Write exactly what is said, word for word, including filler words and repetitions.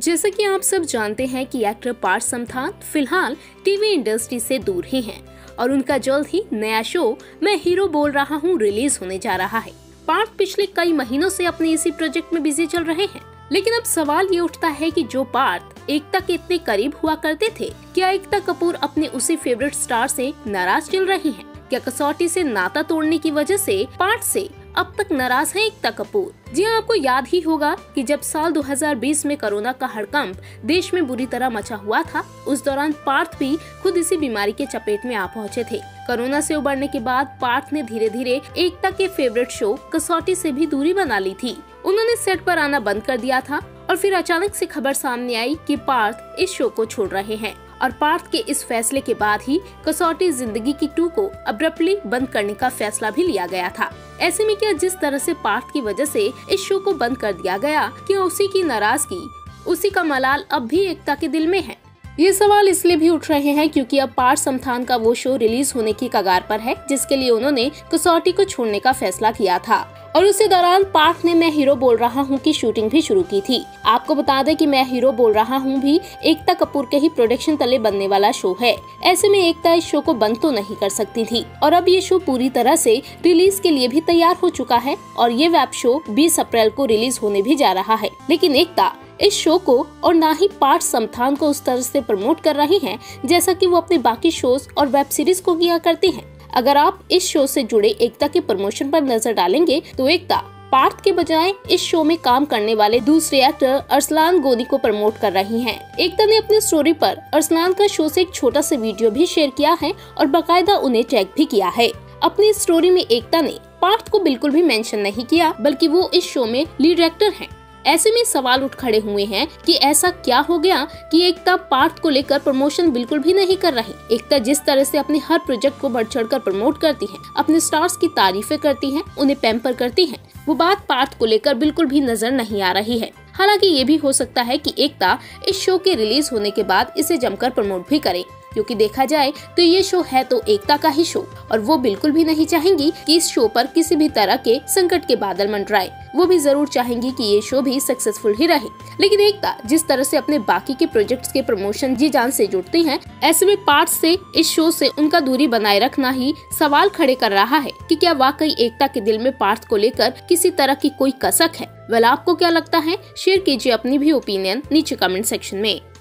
जैसा कि आप सब जानते हैं कि एक्टर पार्थ समथान फिलहाल टीवी इंडस्ट्री से दूर ही हैं और उनका जल्द ही नया शो मैं हीरो बोल रहा हूँ रिलीज होने जा रहा है। पार्थ पिछले कई महीनों से अपने इसी प्रोजेक्ट में बिजी चल रहे हैं, लेकिन अब सवाल ये उठता है कि जो पार्थ एकता के इतने करीब हुआ करते थे, क्या एकता कपूर अपने उसी फेवरेट स्टार से नाराज चल रही हैं? क्या कसौटी से नाता तोड़ने की वजह से पार्थ से अब तक नाराज है एकता कपूर? जी हाँ, आपको याद ही होगा कि जब साल दो हज़ार बीस में कोरोना का हड़कंप देश में बुरी तरह मचा हुआ था, उस दौरान पार्थ भी खुद इसी बीमारी के चपेट में आ पहुँचे थे। कोरोना से उबरने के बाद पार्थ ने धीरे धीरे एकता के फेवरेट शो कसौटी से भी दूरी बना ली थी। उन्होंने सेट पर आना बंद कर दिया था और फिर अचानक से खबर सामने आई कि पार्थ इस शो को छोड़ रहे हैं और पार्थ के इस फैसले के बाद ही कसौटी जिंदगी की टू को अब्रप्टली बंद करने का फैसला भी लिया गया था। ऐसे में क्या जिस तरह से पार्थ की वजह से इस शो को बंद कर दिया गया, क्या उसी की नाराजगी, उसी का मलाल अब भी एकता के दिल में है? ये सवाल इसलिए भी उठ रहे हैं क्योंकि अब पार्थ समथान का वो शो रिलीज होने की कगार पर है जिसके लिए उन्होंने कसौटी को छोड़ने का फैसला किया था और उसी दौरान पार्थ ने मैं हीरो बोल रहा हूँ की शूटिंग भी शुरू की थी। आपको बता दें कि मैं हीरो बोल रहा हूँ भी एकता कपूर के ही प्रोडक्शन तले बनने वाला शो है। ऐसे में एकता इस शो को बंद तो नहीं कर सकती थी और अब ये शो पूरी तरह से रिलीज के लिए भी तैयार हो चुका है और ये वेब शो बीस अप्रैल को रिलीज होने भी जा रहा है। लेकिन एकता इस शो को और ना ही पार्थ समथान को उस तरह से प्रमोट कर रही हैं जैसा कि वो अपने बाकी शोज और वेब सीरीज को किया करती हैं। अगर आप इस शो से जुड़े एकता के प्रमोशन पर नजर डालेंगे तो एकता पार्थ के बजाय इस शो में काम करने वाले दूसरे एक्टर अरसलान गोनी को प्रमोट कर रही हैं। एकता ने अपनी स्टोरी पर अरसलान का शो से एक छोटा सा वीडियो भी शेयर किया है और बाकायदा उन्हें टैग भी किया है। अपनी स्टोरी में एकता ने पार्थ को बिल्कुल भी मेंशन नहीं किया, बल्कि वो इस शो में लीड एक्टर हैं। ऐसे में सवाल उठ खड़े हुए हैं कि ऐसा क्या हो गया कि एकता पार्थ को लेकर प्रमोशन बिल्कुल भी नहीं कर रही। एकता जिस तरह से अपने हर प्रोजेक्ट को बढ़ चढ़ कर प्रमोट करती हैं, अपने स्टार्स की तारीफें करती हैं, उन्हें पैम्पर करती हैं, वो बात पार्थ को लेकर बिल्कुल भी नजर नहीं आ रही है। हालांकि ये भी हो सकता है कि एकता इस शो के रिलीज होने के बाद इसे जमकर प्रमोट भी करे, क्योंकि देखा जाए तो ये शो है तो एकता का ही शो और वो बिल्कुल भी नहीं चाहेंगी कि इस शो पर किसी भी तरह के संकट के बादल मंडराए। वो भी जरूर चाहेंगी कि ये शो भी सक्सेसफुल ही रहे। लेकिन एकता जिस तरह से अपने बाकी के प्रोजेक्ट्स के प्रमोशन जी जान से जुड़ती हैं, ऐसे में पार्थ से इस शो से उनका दूरी बनाए रखना ही सवाल खड़े कर रहा है कि क्या वाकई एकता के दिल में पार्थ को लेकर किसी तरह की कोई कसक है। वेल, आपको क्या लगता है? शेयर कीजिए अपनी भी ओपिनियन नीचे कमेंट सेक्शन में।